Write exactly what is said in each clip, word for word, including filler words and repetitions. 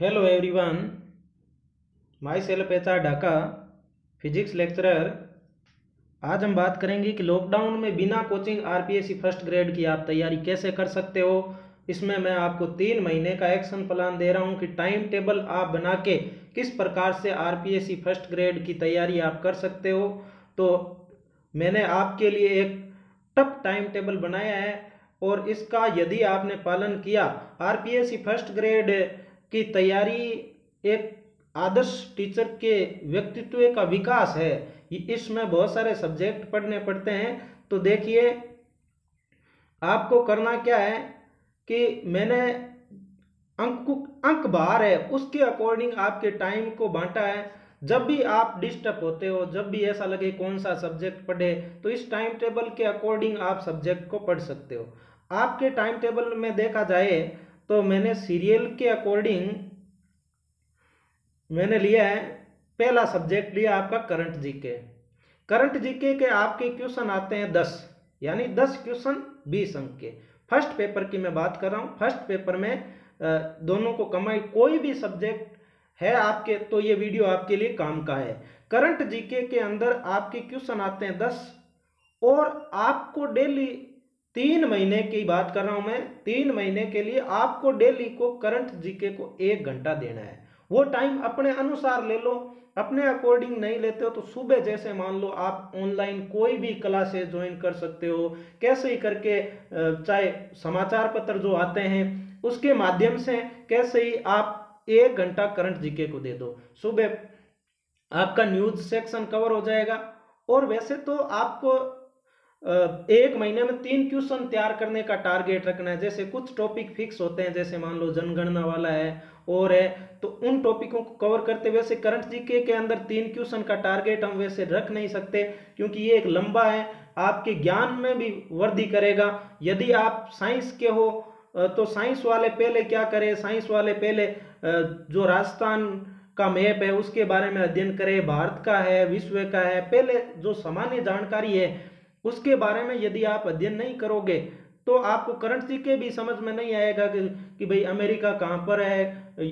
Hello everyone, myself H R Dhaka physics lecturer. आज हम बात करेंगे कि लॉकडाउन में बिना कोचिंग आरपीएससी फर्स्ट ग्रेड की आप तैयारी कैसे कर सकते हो। इसमें मैं आपको तीन महीने का एक्शन प्लान दे रहा हूं कि टाइम टेबल आप बना के किस प्रकार से आरपीएससी फर्स्ट ग्रेड की तैयारी आप कर सकते हो। तो मैंने आपके लिए एक टफ टाइम टेबल बनाया है और इसका यदि आपने पालन किया, आरपीएससी फर्स्ट ग्रेड की तैयारी एक आदर्श टीचर के व्यक्तित्व का विकास है। इसमें बहुत सारे सब्जेक्ट पढ़ने पड़ते हैं। तो देखिए, आपको करना क्या है कि मैंने अंक अंक बार है उसके अकॉर्डिंग आपके टाइम को बांटा है। जब भी आप डिस्टर्ब होते हो, जब भी ऐसा लगे कौन सा सब्जेक्ट पढ़े, तो इस टाइम टेबल के अकॉर्डिंग आप सब्जेक्ट को पढ़ सकते हो। आपके टाइम टेबल में देखा जाए तो मैंने सीरियल के अकॉर्डिंग मैंने लिया है, पहला सब्जेक्ट लिया आपका करंट जीके। करंट जीके के आपके क्वेश्चन आते हैं दस, यानी दस क्वेश्चन बीस अंक के। फर्स्ट पेपर की मैं बात कर रहा हूँ। फर्स्ट पेपर में दोनों को कमाई, कोई भी सब्जेक्ट है आपके तो ये वीडियो आपके लिए काम का है। करंट जीके के अंदर आपके क्वेश्चन आते हैं दस और आपको डेली तीन महीने की बात कर रहा हूं मैं, तीन महीने के लिए आपको डेली को करंट जीके को एक घंटा देना है। वो टाइम अपने अनुसार ले लो, अपने अकॉर्डिंग नहीं लेते हो तो सुबह जैसे मान लो आप ऑनलाइन कोई भी क्लासेस ज्वाइन कर सकते हो, कैसे ही करके, चाहे समाचार पत्र जो आते हैं उसके माध्यम से कैसे ही आप एक घंटा करंट जीके को दे दो। सुबह आपका न्यूज सेक्शन कवर हो जाएगा। और वैसे तो आपको एक महीने में तीन क्वेश्चन तैयार करने का टारगेट रखना है। जैसे कुछ टॉपिक फिक्स होते हैं, जैसे मान लो जनगणना वाला है और है, तो उन टॉपिकों को कवर करते हुए वैसे करंट जीके के अंदर तीन क्वेश्चन का टारगेट हम वैसे रख नहीं सकते, क्योंकि ये एक लंबा है, आपके ज्ञान में भी वृद्धि करेगा। यदि आप साइंस के हो तो साइंस वाले पहले क्या करें, साइंस वाले पहले जो राजस्थान का मैप है उसके बारे में अध्ययन करें, भारत का है, विश्व का है, पहले जो सामान्य जानकारी है उसके बारे में यदि आप अध्ययन नहीं करोगे तो आपको करंट जीके भी समझ में नहीं आएगा कि, कि भाई अमेरिका कहाँ पर है,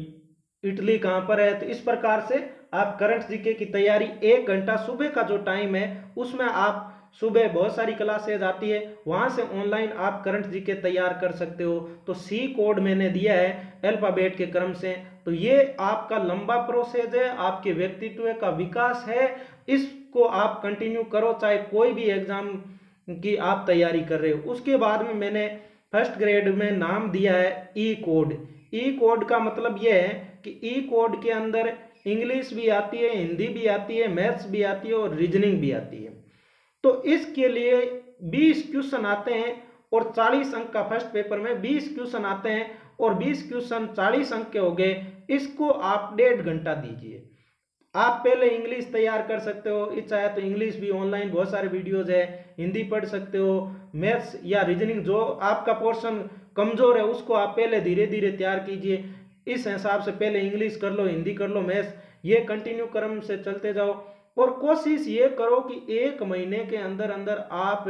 इटली कहाँ पर है। तो इस प्रकार से आप करंट जीके की तैयारी एक घंटा सुबह का जो टाइम है उसमें आप सुबह बहुत सारी क्लासेज आती है, वहां से ऑनलाइन आप करंट जीके तैयार कर सकते हो। तो सी कोड मैंने दिया है अल्फाबेट के क्रम से। तो ये आपका लंबा प्रोसेस है, आपके व्यक्तित्व का विकास है। इसको आप कंटिन्यू करो, चाहे कोई भी एग्जाम की आप तैयारी कर रहे हो। उसके बाद में मैंने फर्स्ट ग्रेड में नाम दिया है ई कोड। ई कोड का मतलब यह है कि ई कोड के अंदर इंग्लिश भी आती है, हिंदी भी आती है, मैथ्स भी आती है और रीजनिंग भी आती है। तो इसके लिए बीस क्वेश्चन आते हैं और चालीस अंक का फर्स्ट पेपर में बीस क्वेश्चन आते हैं और बीस क्वेश्चन चालीस अंक के हो गए। इसको आप डेढ़ घंटा दीजिए। आप पहले इंग्लिश तैयार कर सकते हो, इच्छा है तो इंग्लिश भी ऑनलाइन बहुत सारे वीडियोज है, हिंदी पढ़ सकते हो। मैथ्स या रीजनिंग जो आपका पोर्शन कमजोर है उसको आप पहले धीरे धीरे तैयार कीजिए। इस हिसाब से पहले इंग्लिश कर लो, हिंदी कर लो, मैथ्स, ये कंटिन्यू क्रम से चलते जाओ। और कोशिश ये करो कि एक महीने के अंदर अंदर आप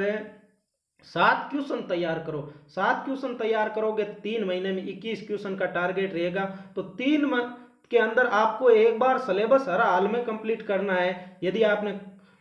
सात क्वेश्चन तैयार करो। सात क्वेश्चन तैयार करोगे तीन महीने में इक्कीस क्वेश्चन का टारगेट रहेगा। तो तीन के अंदर आपको एक बार सिलेबस हर हाल में कंप्लीट करना है। यदि आपने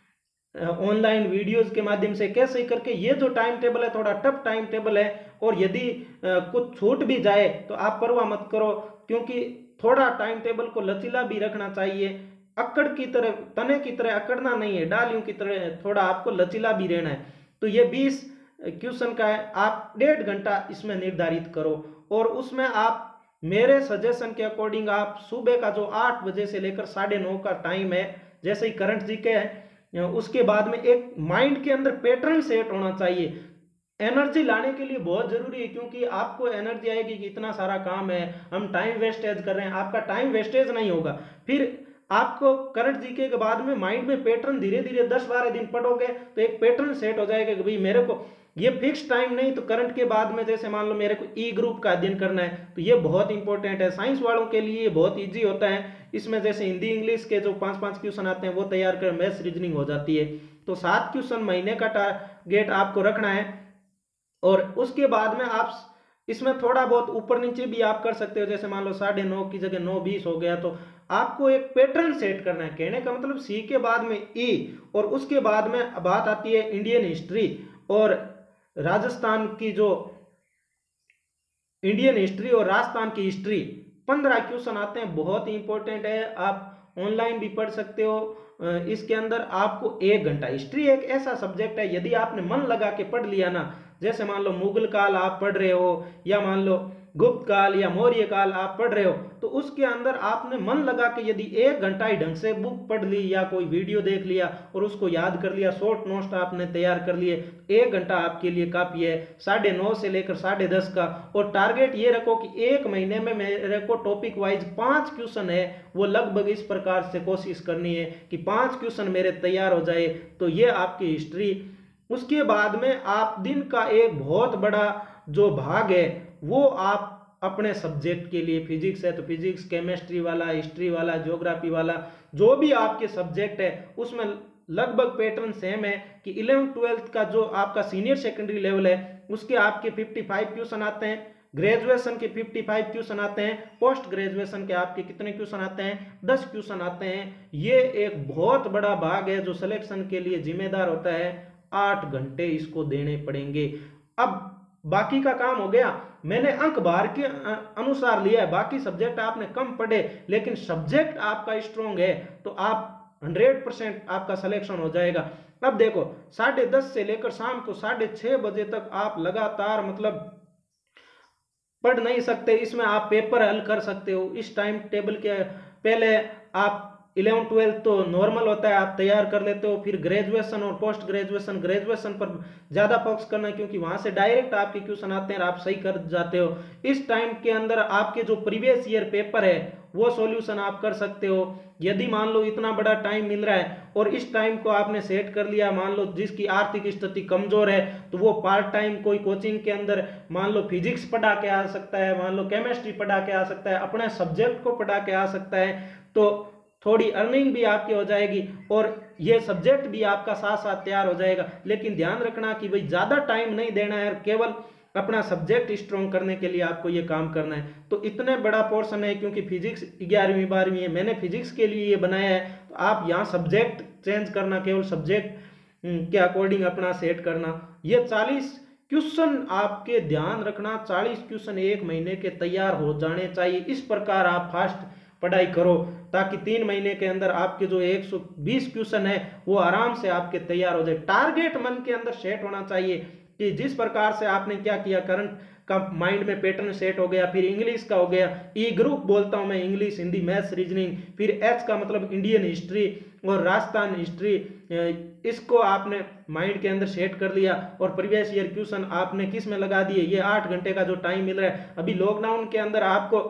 ऑनलाइन वीडियोस के माध्यम से कैसे करके, ये जो टाइम टेबल है थोड़ा टफ टाइम टेबल है, और यदि कुछ छूट भी जाए तो आप परवाह मत करो, क्योंकि थोड़ा टाइम टेबल को लचीला भी रखना चाहिए। अकड़ की तरह, तने की तरह अकड़ना नहीं है, डालियों की तरह थोड़ा आपको लचीला भी रहना है। तो ये बीस क्वेश्चन का है, आप डेढ़ घंटा इसमें निर्धारित करो और उसमें आप मेरे सजेशन के अकॉर्डिंग आप सुबह का जो आठ बजे से लेकर साढ़े नौ का टाइम है, जैसे ही करंट जीके है, उसके बाद में एक माइंड के अंदर पैटर्न सेट होना चाहिए। एनर्जी लाने के लिए बहुत जरूरी है, क्योंकि आपको एनर्जी आएगी कि इतना सारा काम है, हम टाइम वेस्टेज कर रहे हैं, आपका टाइम वेस्टेज नहीं होगा। फिर आपको करंट जीके के बाद में माइंड में पैटर्न धीरे धीरे दस बारह दिन पढ़ोगे तो एक पैटर्न सेट हो जाएगा कि भाई मेरे को ये फिक्स टाइम नहीं, तो करंट के बाद में जैसे मान लो मेरे को ई ग्रुप का अध्ययन करना है, तो ये बहुत इंपॉर्टेंट है। साइंस वालों के लिए ये बहुत इजी होता है। इसमें जैसे हिंदी इंग्लिश के जो पांच पांच क्वेश्चन आते हैं वो तैयार कर, मैथ्स रीजनिंग हो जाती है। तो सात क्वेश्चन महीने का टारगेट आपको रखना है और उसके बाद में आप इसमें थोड़ा बहुत ऊपर नीचे भी आप कर सकते हो, जैसे मान लो साढ़े नौ की जगह नौ बीस हो गया। तो आपको एक पैटर्न सेट करना है। कहने का मतलब सी के बाद में ई और उसके बाद में बात आती है इंडियन हिस्ट्री और राजस्थान की, जो इंडियन हिस्ट्री और राजस्थान की हिस्ट्री, पंद्रह क्वेश्चन आते हैं, बहुत ही इंपॉर्टेंट है। आप ऑनलाइन भी पढ़ सकते हो। इसके अंदर आपको एक घंटा, हिस्ट्री एक ऐसा सब्जेक्ट है, यदि आपने मन लगा के पढ़ लिया ना, जैसे मान लो मुगल काल आप पढ़ रहे हो या मान लो गुप्त काल या मौर्य काल आप पढ़ रहे हो, तो उसके अंदर आपने मन लगा के यदि एक घंटा ही ढंग से बुक पढ़ ली या कोई वीडियो देख लिया और उसको याद कर लिया, शॉर्ट नोट्स आपने तैयार कर लिए, एक घंटा आपके लिए काफी है। साढ़े नौ से लेकर साढ़े दस का, और टारगेट ये रखो कि एक महीने में मेरे को टॉपिक वाइज पांच क्वेश्चन है, वो लगभग इस प्रकार से कोशिश करनी है कि पांच क्वेश्चन मेरे तैयार हो जाए। तो ये आपकी हिस्ट्री। उसके बाद में आप दिन का एक बहुत बड़ा जो भाग है वो आप अपने सब्जेक्ट के लिए, फिजिक्स है तो फिजिक्स, केमिस्ट्री वाला, हिस्ट्री वाला, ज्योग्राफी वाला, जो भी आपके सब्जेक्ट है उसमें लगभग पैटर्न सेम है कि इलेवेंथ ट्वेल्थ का जो आपका सीनियर सेकेंडरी लेवल है उसके आपके पचपन क्वेश्चन आते हैं, ग्रेजुएशन के पचपन क्वेश्चन आते हैं, पोस्ट ग्रेजुएशन के आपके कितने क्वेश्चन आते हैं, दस क्वेश्चन आते हैं। ये एक बहुत बड़ा भाग है जो सिलेक्शन के लिए जिम्मेदार होता है। आठ घंटे इसको देने पड़ेंगे। अब बाकी का काम हो गया, मैंने अंक भार के अनुसार लिया है, बाकी सब्जेक्ट आपने कम पढ़े लेकिन सब्जेक्ट आपका स्ट्रॉन्ग है तो आप हंड्रेड परसेंट आपका सिलेक्शन हो जाएगा। अब देखो, साढ़े दस से लेकर शाम को साढ़े छह बजे तक आप लगातार मतलब पढ़ नहीं सकते, इसमें आप पेपर हल कर सकते हो। इस टाइम टेबल के पहले आप इलेवन ट्वेल्थ तो नॉर्मल होता है, आप तैयार कर लेते हो, फिर ग्रेजुएशन और पोस्ट ग्रेजुएशन, ग्रेजुएशन पर ज्यादा फोकस करना है क्योंकि वहां से डायरेक्ट आपके क्वेश्चन आते हैं और आप सही कर जाते हो। इस टाइम के अंदर आपके जो प्रीवियस ईयर पेपर है वो सॉल्यूशन आप कर सकते हो। यदि मान लो इतना बड़ा टाइम मिल रहा है और इस टाइम को आपने सेट कर लिया, मान लो जिसकी आर्थिक स्थिति कमजोर है तो वो पार्ट टाइम कोई कोचिंग के अंदर मान लो फिजिक्स पढ़ा के आ सकता है, मान लो केमिस्ट्री पढ़ा के आ सकता है, अपने सब्जेक्ट को पढ़ा के आ सकता है, तो थोड़ी अर्निंग भी आपकी हो जाएगी और ये सब्जेक्ट भी आपका साथ साथ तैयार हो जाएगा। लेकिन ध्यान रखना कि भाई ज्यादा टाइम नहीं देना है, केवल अपना सब्जेक्ट स्ट्रॉन्ग करने के लिए आपको ये काम करना है। तो इतने बड़ा पोर्शन है क्योंकि फिजिक्स ग्यारहवीं बारहवीं है, मैंने फिजिक्स के लिए ये बनाया है, तो आप यहाँ सब्जेक्ट चेंज करना, केवल सब्जेक्ट के अकॉर्डिंग अपना सेट करना। ये चालीस क्वेश्चन आपके ध्यान रखना, चालीस क्वेश्चन एक महीने के तैयार हो जाने चाहिए। इस प्रकार आप फास्ट पढ़ाई करो ताकि तीन महीने के अंदर आपके जो एक सौ बीस क्वेश्चन है वो आराम से आपके तैयार हो जाए। टारगेट मन के अंदर सेट होना चाहिए कि जिस प्रकार से आपने क्या किया, करंट का माइंड में पैटर्न सेट हो गया, फिर इंग्लिश का हो गया, ई ग्रुप बोलता हूं मैं, इंग्लिश, हिंदी, मैथ्स, रीजनिंग, फिर एच का मतलब इंडियन हिस्ट्री और राजस्थान हिस्ट्री, इसको आपने माइंड के अंदर सेट कर लिया और प्रीवियस ईयर क्वेश्चन आपने किस में लगा दिए। ये आठ घंटे का जो टाइम मिल रहा है अभी लॉकडाउन के अंदर आपको,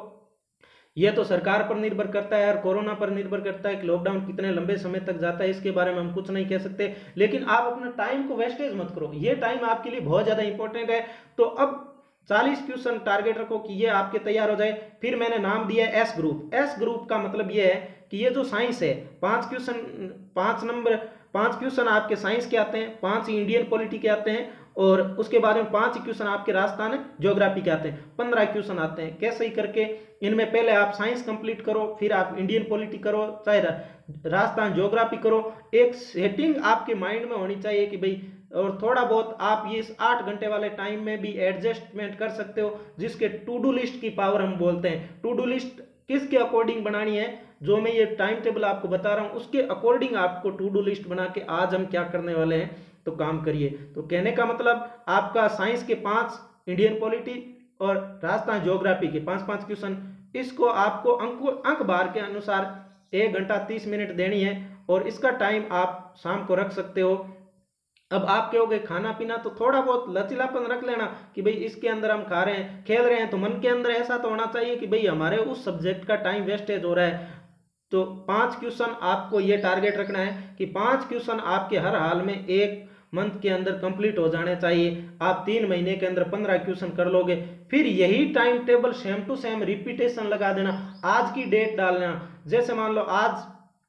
ये तो सरकार पर निर्भर करता है और कोरोना पर निर्भर करता है कि लॉकडाउन कितने लंबे समय तक जाता है, इसके बारे में हम कुछ नहीं कह सकते, लेकिन आप अपना टाइम को वेस्टेज मत करो, ये टाइम आपके लिए बहुत ज्यादा इंपॉर्टेंट है। तो अब चालीस क्वेश्चन टारगेट रखो कि ये आपके तैयार हो जाए। फिर मैंने नाम दिया एस ग्रुप। एस ग्रुप का मतलब ये है कि ये जो साइंस है, पांच क्वेश्चन, पांच नंबर पांच क्वेश्चन आपके साइंस के आते हैं, पांच इंडियन पॉलिटी के आते हैं और उसके बाद में पांच क्वेश्चन आपके राजस्थान ज्योग्राफी के आते हैं, पंद्रह क्वेश्चन आते हैं। कैसे ही करके इनमें पहले आप साइंस कंप्लीट करो, फिर आप इंडियन पॉलिटी करो, चाहे राजस्थान ज्योग्राफी करो। एक सेटिंग आपके माइंड में होनी चाहिए कि भाई, और थोड़ा बहुत आप ये इस आठ घंटे वाले टाइम में भी एडजस्टमेंट कर सकते हो, जिसके टू डू लिस्ट की पावर हम बोलते हैं। टू डू लिस्ट किसके अकॉर्डिंग बनानी है, जो मैं ये टाइम टेबल आपको बता रहा हूं उसके अकॉर्डिंग आपको टू डू लिस्ट बना के आज हम क्या करने वाले हैं तो काम करिए। तो कहने का मतलब आपका साइंस के पांच, इंडियन पॉलिटी और राजस्थान ज्योग्राफी के पांच पांच क्वेश्चन, इसको आपको अंक अंक बार के अनुसार एक घंटा तीस मिनट देनी है और इसका टाइम आप शाम को रख सकते हो। अब आप कहोगे खाना पीना तो थोड़ा बहुत लचीलापन रख लेना कि भाई इसके अंदर हम खा रहे हैं, खेल रहे हैं, तो मन के अंदर ऐसा तो होना चाहिए कि भाई हमारे उस सब्जेक्ट का टाइम वेस्टेज हो रहा है। तो पांच क्वेश्चन आपको ये टारगेट रखना है कि पांच क्वेश्चन आपके हर हाल में एक मंथ के अंदर कंप्लीट हो जाने चाहिए। आप तीन महीने के अंदर पंद्रह क्वेश्चन कर लोगे। फिर यही time table same to same repetition लगा देना, आज की डेट डालना। जैसे मान लो आज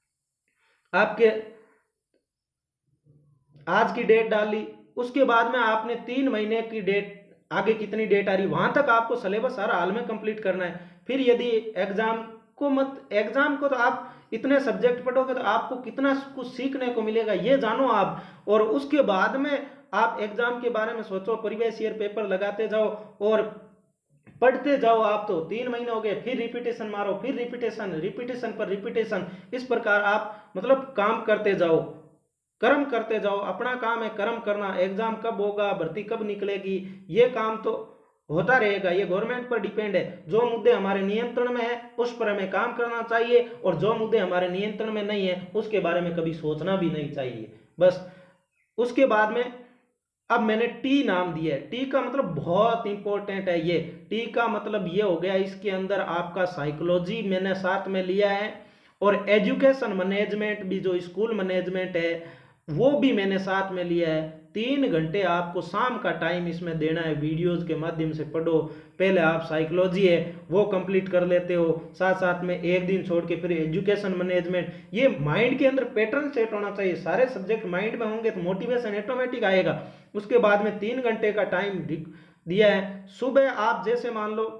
आपके आज की डेट डाल ली, उसके बाद में आपने तीन महीने की डेट आगे कितनी डेट आ रही, वहां तक आपको सिलेबस हर हाल में कंप्लीट करना है। फिर यदि एग्जाम को मत एग्जाम को तो आप इतने सब्जेक्ट पढ़ोगे तो आपको कितना कुछ सीखने को मिलेगा ये जानो आप, और उसके बाद में आप एग्जाम के बारे में सोचो, प्रीवियस ईयर पेपर लगाते जाओ और पढ़ते जाओ। आप तो तीन महीने हो गए, फिर रिपीटेशन मारो, फिर रिपीटेशन, रिपीटेशन पर रिपीटेशन, इस प्रकार आप मतलब काम करते जाओ, कर्म करते जाओ। अपना काम है कर्म करना, एग्जाम कब होगा, भर्ती कब निकलेगी, ये काम तो होता रहेगा, ये गवर्नमेंट पर डिपेंड है। जो मुद्दे हमारे नियंत्रण में है उस पर हमें काम करना चाहिए, और जो मुद्दे हमारे नियंत्रण में नहीं है उसके बारे में कभी सोचना भी नहीं चाहिए। बस उसके बाद में अब मैंने टी नाम दिया है। टी का मतलब बहुत इंपॉर्टेंट है ये। टी का मतलब ये हो गया, इसके अंदर आपका साइकोलॉजी मैंने साथ में लिया है, और एजुकेशन मैनेजमेंट भी, जो स्कूल मैनेजमेंट है वो भी मैंने साथ में लिया है। तीन घंटे आपको शाम का टाइम इसमें देना है, वीडियोज के माध्यम से पढ़ो। पहले आप साइकोलॉजी है वो कंप्लीट कर लेते हो, साथ साथ में एक दिन छोड़ के फिर एजुकेशन मैनेजमेंट। ये माइंड के अंदर पैटर्न सेट होना चाहिए, सारे सब्जेक्ट माइंड में होंगे तो मोटिवेशन ऑटोमेटिक आएगा। उसके बाद में तीन घंटे का टाइम दिया है। सुबह आप जैसे मान लो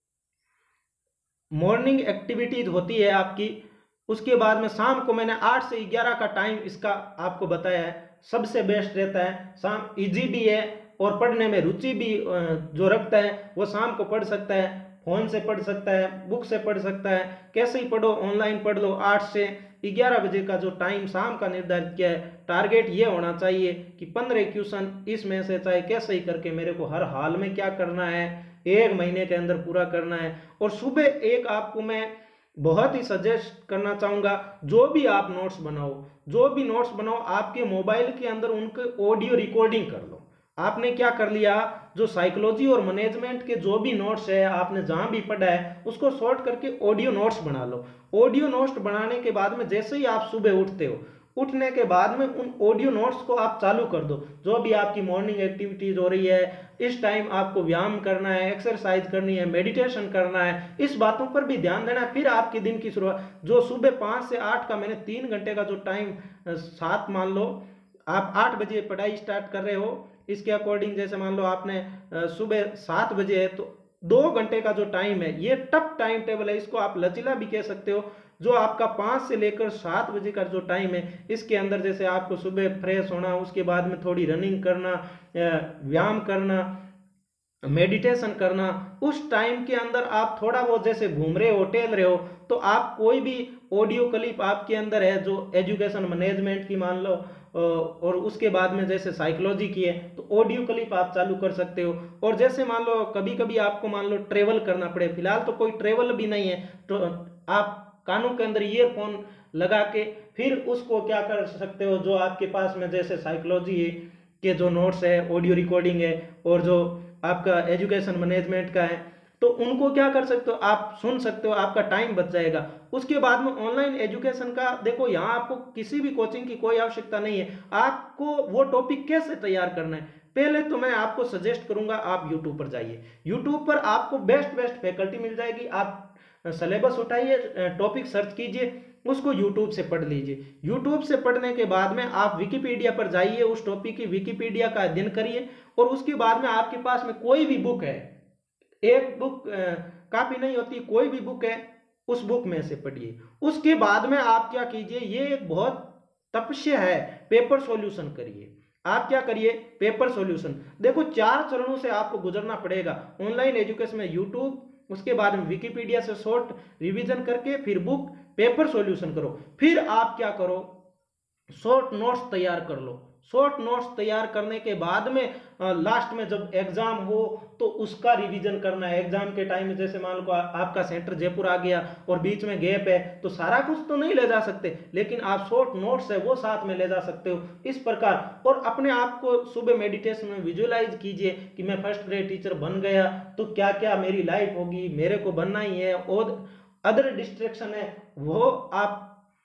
मॉर्निंग एक्टिविटीज होती है आपकी, उसके बाद में शाम को मैंने आठ से ग्यारह का टाइम इसका आपको बताया है, सबसे बेस्ट रहता है। शाम इजी भी है और पढ़ने में रुचि भी जो रखता है वो शाम को पढ़ सकता है, फोन से पढ़ सकता है, बुक से पढ़ सकता है, कैसे ही पढ़ो, ऑनलाइन पढ़ लो। आठ से ग्यारह बजे का जो टाइम शाम का निर्धारित किया है, टारगेट ये होना चाहिए कि पंद्रह क्वेश्चन इसमें से चाहे कैसे ही करके मेरे को हर हाल में क्या करना है, एक महीने के अंदर पूरा करना है। और सुबह एक आपको मैं बहुत ही सजेस्ट करना चाहूंगा, जो भी आप नोट्स बनाओ, जो भी नोट्स बनाओ आपके मोबाइल के अंदर उनके ऑडियो रिकॉर्डिंग कर लो। आपने क्या कर लिया, जो साइकोलॉजी और मैनेजमेंट के जो भी नोट्स है आपने जहां भी पढ़ा है उसको शॉर्ट करके ऑडियो नोट्स बना लो। ऑडियो नोट्स बनाने के बाद में जैसे ही आप सुबह उठते हो, उठने के बाद में उन ऑडियो नोट्स को आप चालू कर दो। जो भी आपकी मॉर्निंग एक्टिविटीज हो रही है, इस टाइम आपको व्यायाम करना है, एक्सरसाइज करनी है, मेडिटेशन करना है, इस बातों पर भी ध्यान देना है। फिर आपके दिन की शुरुआत, जो सुबह पाँच से आठ का मैंने तीन घंटे का जो टाइम, सात मान लो आप आठ बजे पढ़ाई स्टार्ट कर रहे हो, इसके अकॉर्डिंग जैसे मान लो आपने सुबह सात बजे है तो दो घंटे का जो टाइम है, ये टफ टाइम टेबल है, इसको आप लचीला भी कह सकते हो। जो आपका पाँच से लेकर सात बजे का जो टाइम है, इसके अंदर जैसे आपको सुबह फ्रेश होना, उसके बाद में थोड़ी रनिंग करना, व्यायाम करना, मेडिटेशन करना, उस टाइम के अंदर आप थोड़ा बहुत जैसे घूम रहे हो, टहल रहे हो, तो आप कोई भी ऑडियो क्लिप आपके अंदर है जो एजुकेशन मैनेजमेंट की मान लो, और उसके बाद में जैसे साइकोलॉजी की है तो ऑडियो क्लिप आप चालू कर सकते हो। और जैसे मान लो कभी कभी आपको मान लो ट्रेवल करना पड़े, फिलहाल तो कोई ट्रेवल भी नहीं है, तो आप कानों के अंदर ईयरफोन लगा के फिर उसको क्या कर सकते हो, जो आपके पास में जैसे साइकोलॉजी के जो नोट्स है, ऑडियो रिकॉर्डिंग है, और जो आपका एजुकेशन मैनेजमेंट का है, तो उनको क्या कर सकते हो, आप सुन सकते हो, आपका टाइम बच जाएगा। उसके बाद में ऑनलाइन एजुकेशन का देखो, यहाँ आपको किसी भी कोचिंग की कोई आवश्यकता नहीं है। आपको वो टॉपिक कैसे तैयार करना है, पहले तो मैं आपको सजेस्ट करूंगा आप यूट्यूब पर जाइए। यूट्यूब पर आपको बेस्ट बेस्ट फैकल्टी मिल जाएगी। आप सिलेबस उठाइए, टॉपिक सर्च कीजिए, उसको यूट्यूब से पढ़ लीजिए। यूट्यूब से पढ़ने के बाद में आप विकिपीडिया पर जाइए, उस टॉपिक की विकिपीडिया का अध्ययन करिए, और उसके बाद में आपके पास में कोई भी बुक है, एक बुक काफी नहीं होती, कोई भी बुक है उस बुक में से पढ़िए। उसके बाद में आप क्या कीजिए, ये एक बहुत तपस्या है, पेपर सॉल्यूशन करिए। आप क्या करिए, पेपर सॉल्यूशन। देखो चार चरणों से आपको गुजरना पड़ेगा ऑनलाइन एजुकेशन में, यूट्यूब, उसके बाद में विकिपीडिया से शॉर्ट रिवीजन करके फिर बुक, पेपर सॉल्यूशन करो। फिर आप क्या करो, शॉर्ट नोट्स तैयार कर लो। शॉर्ट नोट्स तैयार करने के बाद में लास्ट में जब एग्जाम हो तो उसका रिवीजन करना है। एग्जाम के टाइम में जैसे मान लो आपका सेंटर जयपुर आ गया और बीच में गैप है, तो सारा कुछ तो नहीं ले जा सकते, लेकिन आप शॉर्ट नोट्स है वो साथ में ले जा सकते हो, इस प्रकार। और अपने आप को सुबह मेडिटेशन में विजुअलाइज कीजिए कि मैं फर्स्ट ग्रेड टीचर बन गया तो क्या क्या मेरी लाइफ होगी, मेरे को बनना ही है। और अदर डिस्ट्रैक्शन है वो आप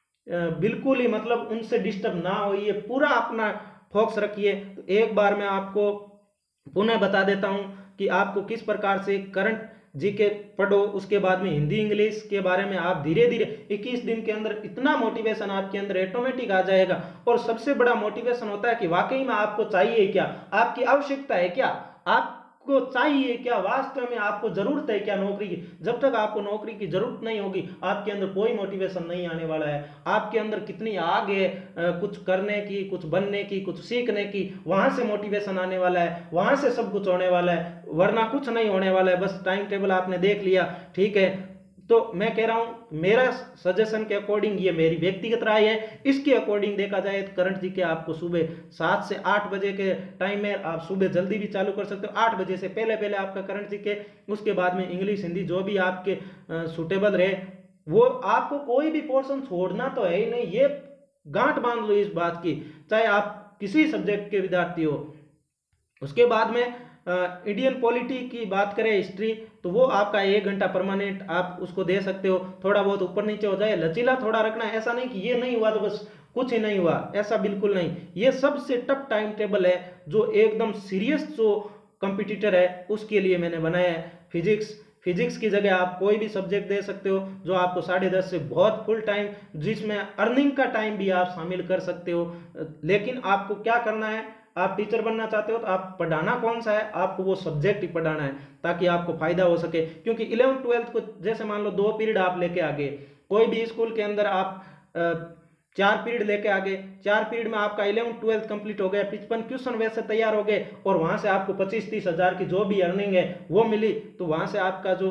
बिल्कुल ही मतलब उनसे डिस्टर्ब ना होइए, पूरा अपना फोकस रखिए। तो एक बार मैं आपको पुनः बता देता हूं कि आपको किस प्रकार से करंट जीके पढ़ो, उसके बाद में हिंदी इंग्लिश के बारे में आप धीरे धीरे इक्कीस दिन के अंदर इतना मोटिवेशन आपके अंदर ऑटोमेटिक आ जाएगा। और सबसे बड़ा मोटिवेशन होता है कि वाकई में आपको चाहिए क्या, आपकी आवश्यकता है क्या, आप को चाहिए क्या, वास्तव में आपको जरूरत है क्या नौकरी की। जब तक आपको नौकरी की जरूरत नहीं होगी आपके अंदर कोई मोटिवेशन नहीं आने वाला है। आपके अंदर कितनी आग है कुछ करने की, कुछ बनने की, कुछ सीखने की, वहां से मोटिवेशन आने वाला है, वहां से सब कुछ होने वाला है, वरना कुछ नहीं होने वाला है। बस टाइम टेबल आपने देख लिया, ठीक है। तो मैं कह रहा हूं मेरा सजेशन के अकॉर्डिंग, ये मेरी व्यक्तिगत राय है, इसके अकॉर्डिंग देखा जाए तो करंट जीके आपको सुबह सात से आठ बजे के टाइम में, आप सुबह जल्दी भी चालू कर सकते हो, आठ बजे से पहले पहले आपका करंट जीके, उसके बाद में इंग्लिश हिंदी जो भी आपके सुटेबल रहे वो। आपको कोई भी पोर्शन छोड़ना तो है ही नहीं, ये गांठ बांध लो इस बात की, चाहे आप किसी सब्जेक्ट के विद्यार्थी हो। उसके बाद में इंडियन पॉलिटी की बात करें, हिस्ट्री, तो वो आपका एक घंटा परमानेंट आप उसको दे सकते हो। थोड़ा बहुत ऊपर नीचे हो जाए, लचीला थोड़ा रखना, ऐसा नहीं कि ये नहीं हुआ तो बस कुछ ही नहीं हुआ, ऐसा बिल्कुल नहीं। ये सबसे टफ टाइम टेबल है जो एकदम सीरियस जो कंपिटिटर है उसके लिए मैंने बनाया है। फिजिक्स फिजिक्स की जगह आप कोई भी सब्जेक्ट दे सकते हो जो आपको साढ़े दस से बहुत फुल टाइम, जिसमें अर्निंग का टाइम भी आप शामिल कर सकते हो। लेकिन आपको क्या करना है, आप टीचर बनना चाहते हो तो आप पढ़ाना कौन सा है, आपको वो सब्जेक्ट ही पढ़ाना है ताकि आपको फायदा हो सके। क्योंकि इलेवन ट्वेल्थ को जैसे मान लो दो पीरियड आप लेके आ गए, कोई भी स्कूल के अंदर आप चार पीरियड लेके आ गए, चार पीरियड में आपका इलेवन ट्वेल्थ कंप्लीट हो गया, पचपन क्वेश्चन वैसे तैयार हो गए और वहां से आपको पच्चीस तीस हजार की जो भी अर्निंग है वो मिली, तो वहां से आपका जो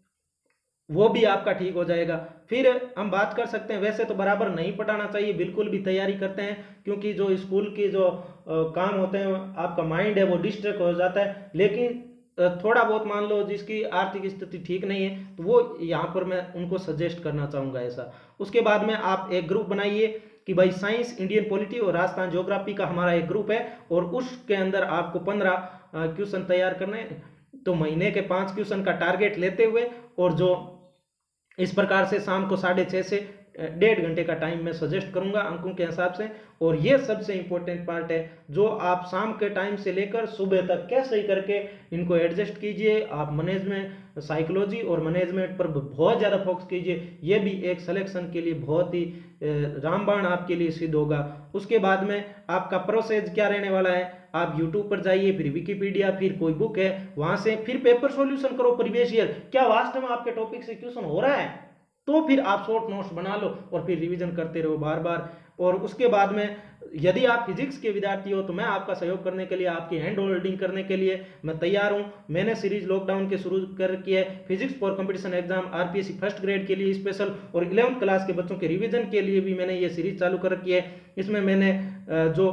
वो भी आपका ठीक हो जाएगा। फिर हम बात कर सकते हैं, वैसे तो बराबर नहीं पढ़ाना चाहिए, बिल्कुल भी तैयारी करते हैं, क्योंकि जो स्कूल की जो काम होते हैं आपका माइंड है वो डिस्ट्रैक्ट हो जाता है। लेकिन थोड़ा बहुत मान लो जिसकी आर्थिक स्थिति ठीक नहीं है तो वो यहाँ पर मैं उनको सजेस्ट करना चाहूँगा ऐसा। उसके बाद में आप एक ग्रुप बनाइए कि भाई साइंस, इंडियन पॉलिटी और राजस्थान ज्योग्राफी का हमारा एक ग्रुप है और उसके अंदर आपको पंद्रह क्वेश्चन तैयार करने, तो महीने के पाँच क्वेश्चन का टारगेट लेते हुए, और जो इस प्रकार से शाम को साढ़े छः से डेढ़ घंटे का टाइम मैं सजेस्ट करूंगा अंकों के हिसाब से। और ये सबसे इंपॉर्टेंट पार्ट है जो आप शाम के टाइम से लेकर सुबह तक कैसे ही करके इनको एडजस्ट कीजिए। आप मैनेजमेंट, साइकोलॉजी और मैनेजमेंट पर बहुत ज़्यादा फोकस कीजिए, ये भी एक सिलेक्शन के लिए बहुत ही रामबाण आपके लिए सिद्ध होगा। उसके बाद में आपका प्रोसेस क्या रहने वाला है, आप यूट्यूब पर जाइए, फिर विकिपीडिया, फिर कोई बुक है वहां से फिर पेपर सॉल्यूशन करो प्रीवियस ईयर, क्या वास्तव में आपके टॉपिक से क्वेश्चन हो रहा है, तो फिर आप शॉर्ट नोट्स बना लो और फिर रिवीजन करते रहो बार बार। और उसके बाद में यदि आप फिजिक्स के विद्यार्थी हो तो मैं आपका सहयोग करने के लिए, आपकी हैंड होल्डिंग करने के लिए मैं तैयार हूं। मैंने सीरीज लॉकडाउन के शुरू कर रखी है, physics for competition exam RPSC first grade के लिए स्पेशल, और इलेवंथ क्लास के बच्चों के रिवीजन के लिए भी मैंने ये सीरीज चालू कर रखी है। इसमें मैंने जो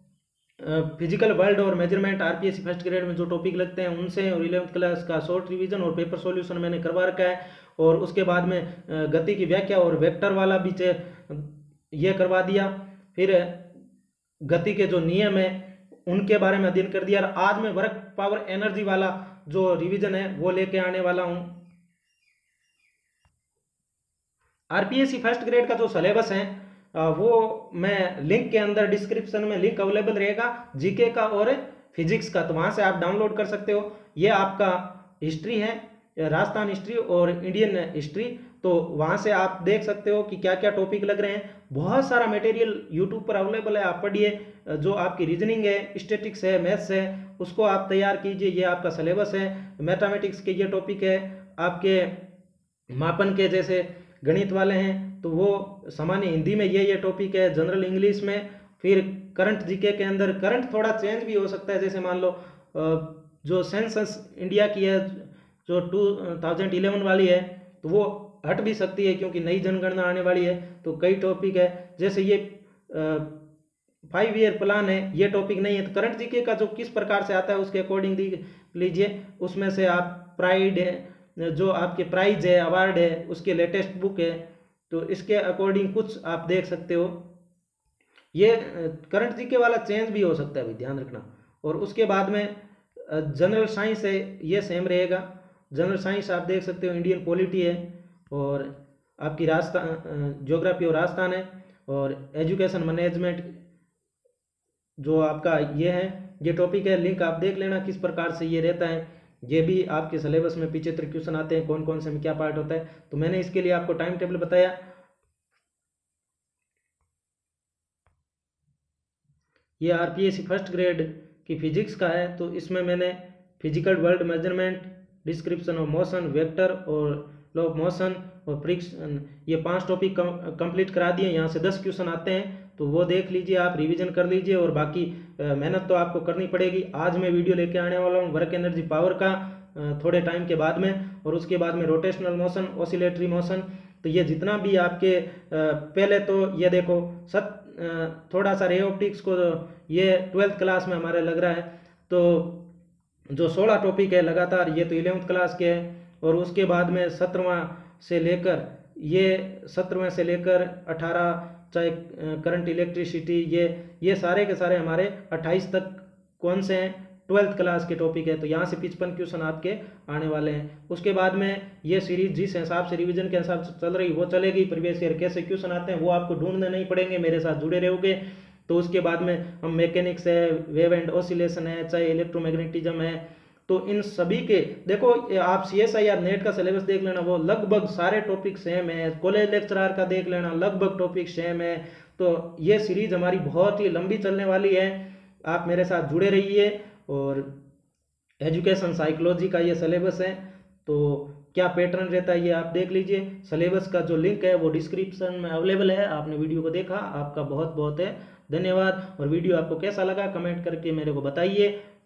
फिजिकल वर्ल्ड और मेजरमेंट आरपीएससी फर्स्ट ग्रेड में जो टॉपिक लगते हैं उनसे, और इलेवंथ क्लास का शॉर्ट रिवीजन और पेपर सॉल्यूशन मैंने करवा रखा है। और उसके बाद में गति की व्याख्या और वेक्टर वाला भी ये करवा दिया। फिर गति के जो नियम है उनके बारे में अध्ययन कर दिया। और आज मैं वर्क पावर एनर्जी वाला जो रिवीजन है वो लेके आने वाला हूं। आरपीएससी फर्स्ट ग्रेड का जो सिलेबस है वो मैं लिंक के अंदर डिस्क्रिप्शन में लिंक अवेलेबल रहेगा, जीके का और फिजिक्स का, तो वहां से आप डाउनलोड कर सकते हो। ये आपका हिस्ट्री है, राजस्थान हिस्ट्री और इंडियन हिस्ट्री, तो वहां से आप देख सकते हो कि क्या क्या टॉपिक लग रहे हैं। बहुत सारा मटेरियल यूट्यूब पर अवेलेबल है, आप पढ़िए। जो आपकी रीजनिंग है, स्टैटिक्स है, मैथ्स है, उसको आप तैयार कीजिए। ये आपका सिलेबस है। मैथमेटिक्स के ये टॉपिक है, आपके मापन के जैसे गणित वाले हैं तो वो सामान्य हिंदी में ये ये टॉपिक है, जनरल इंग्लिश में। फिर करंट जीके के अंदर करंट थोड़ा चेंज भी हो सकता है, जैसे मान लो जो सेंसस इंडिया की है जो टू थाउजेंड इलेवन वाली है तो वो हट भी सकती है क्योंकि नई जनगणना आने वाली है। तो कई टॉपिक है, जैसे ये फाइव ईयर प्लान है, ये टॉपिक नहीं है। तो करंट जीके का जो किस प्रकार से आता है उसके अकॉर्डिंग देख लीजिए। उसमें से आप प्राइड है, जो आपके प्राइज है, अवार्ड है, उसके लेटेस्ट बुक है, तो इसके अकॉर्डिंग कुछ आप देख सकते हो। ये करंट जीके वाला चेंज भी हो सकता है, भी ध्यान रखना। और उसके बाद में जनरल साइंस है, ये सेम रहेगा। जनरल साइंस आप देख सकते हो, इंडियन पॉलिटी है और आपकी राजस्थान ज्योग्राफी और राजस्थान है, और एजुकेशन मैनेजमेंट जो आपका ये है, ये टॉपिक है। लिंक आप देख लेना किस प्रकार से ये रहता है। ये भी आपके सिलेबस में पीछे तक क्वेश्चन आते हैं, कौन कौन से में क्या पार्ट होता है। तो मैंने इसके लिए आपको टाइम टेबल बताया। ये आरपीएससी फर्स्ट ग्रेड की फिजिक्स का है, तो इसमें मैंने physical world measurement, description of motion, vector और लॉ ऑफ मोशन और फ्रिक्शन, ये पांच टॉपिक कंप्लीट करा दिए। यहाँ से दस क्वेश्चन आते हैं तो वो देख लीजिए, आप रिवीजन कर लीजिए और बाकी मेहनत तो आपको करनी पड़ेगी। आज मैं वीडियो लेके आने वाला हूँ वर्क एनर्जी पावर का थोड़े टाइम के बाद में, और उसके बाद में रोटेशनल मोशन, ऑसिलेटरी मोशन। तो ये जितना भी आपके पहले तो ये देखो सत थोड़ा सा रे ऑप्टिक्स को ये ट्वेल्थ क्लास में हमारे लग रहा है, तो जो सोलह टॉपिक है लगातार ये तो इलेवेंथ क्लास के हैं, और उसके बाद में सत्रहवां से लेकर ये सत्रहवें से लेकर अठारह, चाहे करंट इलेक्ट्रिसिटी, ये ये सारे के सारे हमारे अट्ठाईस तक कौन से हैं, ट्वेल्थ क्लास के टॉपिक है। तो यहाँ से पचपन क्वेश्चन आपके आने वाले हैं। उसके बाद में ये सीरीज जिस हिसाब से रिवीजन के हिसाब से चल रही वो चलेगी। प्रीवियस ईयर कैसे क्वेश्चन आते हैं वो आपको ढूंढने नहीं पड़ेंगे, मेरे साथ जुड़े रहोगे। तो उसके बाद में हम मैकेनिक्स है, वेव एंड ऑसिलेशन है, चाहे इलेक्ट्रोमैग्नेटिज्म है, तो इन सभी के देखो आप C S I R NET का सिलेबस देख लेना, वो लगभग सारे टॉपिक सेम है। कॉलेज लेक्चरर का देख लेना, लगभग टॉपिक सेम है। तो ये सीरीज हमारी बहुत ही लंबी चलने वाली है, आप मेरे साथ जुड़े रहिए। और एजुकेशन साइकोलॉजी का ये सिलेबस है, तो क्या पैटर्न रहता है ये आप देख लीजिए। सिलेबस का जो लिंक है वो डिस्क्रिप्शन में अवेलेबल है। आपने वीडियो को देखा, आपका बहुत बहुत है धन्यवाद। और वीडियो आपको कैसा लगा कमेंट करके मेरे को बताइए।